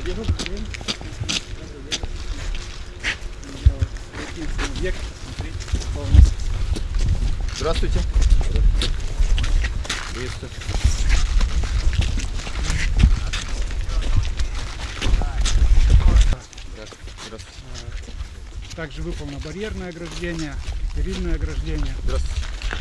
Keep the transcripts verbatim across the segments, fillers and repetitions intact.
день. Добрый день. Объект. Здравствуйте. Приветствую. Здравствуйте. Также выполнено барьерное ограждение, стерильное ограждение. Здравствуйте.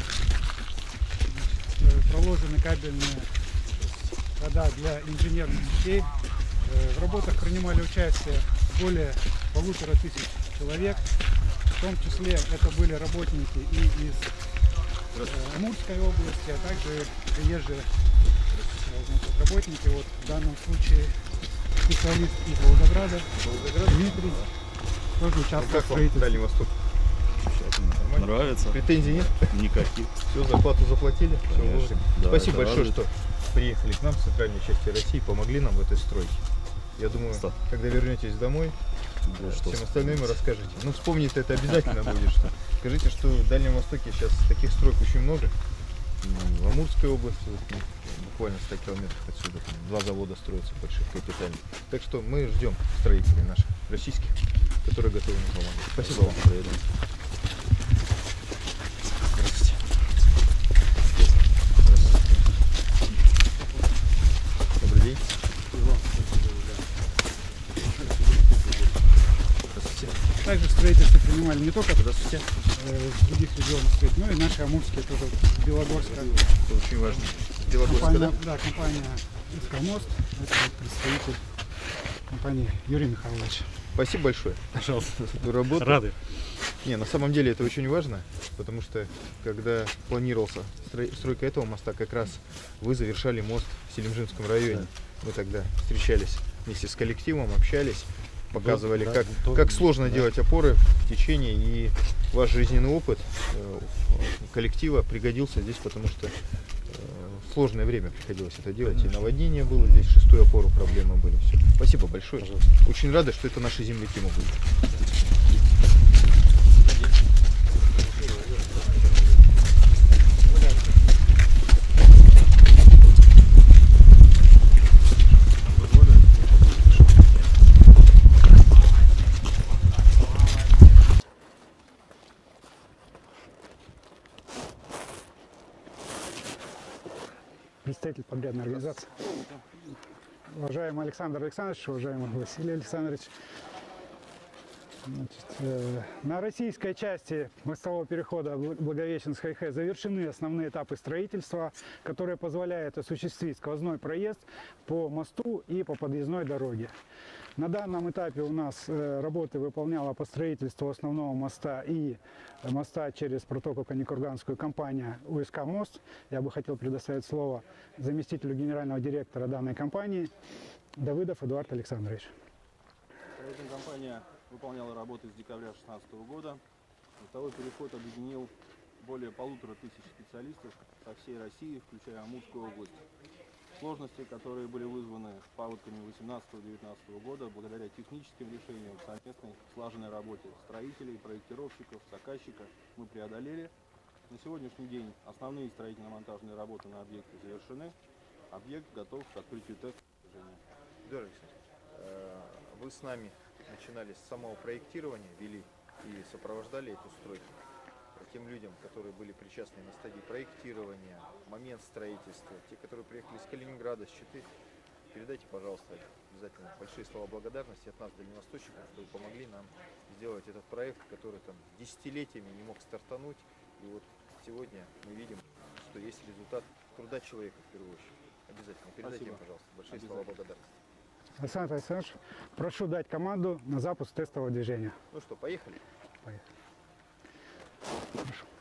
Значит, проложены кабельные хода для инженерных сетей. В работах принимали участие более полутора тысяч человек. В том числе это были работники и из Амурской области, а также приезжие значит, работники. Вот в данном случае специалист из Волгограда, Волгоград, Дмитрий, тоже участвовал в строительстве. Дальний Восток. Нравится. Претензий нет? Никаких. Все, зарплату заплатили. Все вовремя. Да, Спасибо большое, радует. что приехали к нам в центральной части России, помогли нам в этой стройке. Я думаю, Что? когда вернетесь домой, Да, что всем остальным расскажете. Ну, вспомнить это обязательно будет. Что. Скажите, что в Дальнем Востоке сейчас таких стройк очень много. В Амурской области, вот, ну, буквально в ста километрах отсюда, там, два завода строятся больших, капитальных. Так что мы ждем строителей наших, российских, которые готовы нам помогать. Спасибо вам. Здравствуйте. Добрый день. Также в строительстве принимали не только Здравствуйте. э, с других регионов, но и наши амурские, тоже Белогорска. Это очень важно. Белогорска, Компания, да? да, компания «Искромост», это вот представитель компании Юрий Михайлович. Спасибо большое. Пожалуйста. За работу. Рады. Не, на самом деле это очень важно, потому что когда планировался строй, стройка этого моста, как раз вы завершали мост в Селимжинском районе. Да. Мы тогда встречались вместе с коллективом, общались, показывали, Да, как, тоже, как сложно да. делать опоры в течение, и ваш жизненный опыт э, коллектива пригодился здесь, потому что э, в сложное время приходилось это делать. Конечно. И наводнение было здесь, шестую опору проблемы были. Все. Спасибо большое. Пожалуйста. Очень рады, что это наши земляки могут. Представитель подрядной организации. Уважаемый Александр Александрович, уважаемый Василий Александрович. Значит, э, на российской части мостового перехода Благовещенск-Хайхэ завершены основные этапы строительства, которые позволяют осуществить сквозной проезд по мосту и по подъездной дороге. На данном этапе у нас э, работы выполняла по строительству основного моста и моста через протоку Каникурганскую компания УСК «Мост». Я бы хотел предоставить слово заместителю генерального директора данной компании Давыдов Эдуард Александрович. Компания выполняла работы с декабря две тысячи шестнадцатого года. Мостовой переход объединил более полутора тысяч специалистов со всей России, включая Амурскую область. Сложности, которые были вызваны паводками две тысячи восемнадцатого — две тысячи девятнадцатого года, благодаря техническим решениям, совместной слаженной работе строителей, проектировщиков, заказчика, мы преодолели. На сегодняшний день основные строительно-монтажные работы на объекте завершены. Объект готов к открытию теста движения. Эдуард Александрович, вы с нами начинали с самого проектирования, вели и сопровождали эту стройку. Тем людям, которые были причастны на стадии проектирования, момент строительства, те, которые приехали из Калининграда, с Читы, передайте, пожалуйста, обязательно большие слова благодарности от нас, дальневосточников, что вы помогли нам сделать этот проект, который там десятилетиями не мог стартануть. И вот сегодня мы видим, что есть результат труда человека в первую очередь. Обязательно передайте им, пожалуйста, большие слова благодарности. Александр Александрович, прошу дать команду на запуск тестового движения. Ну что, поехали? Поехали. Прошу.